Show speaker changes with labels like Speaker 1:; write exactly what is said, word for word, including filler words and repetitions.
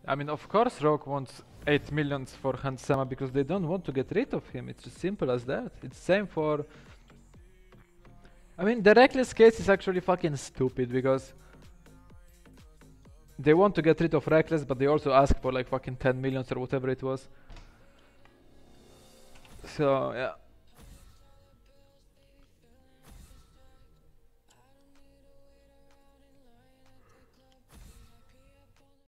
Speaker 1: I mean, of course Rogue wants eight millions for Hans Sama because they don't want to get rid of him. It's as simple as that. It's same for... I mean, the Reckless case is actually fucking stupid because they want to get rid of Reckless, but they also ask for like fucking ten millions or whatever it was. So, yeah.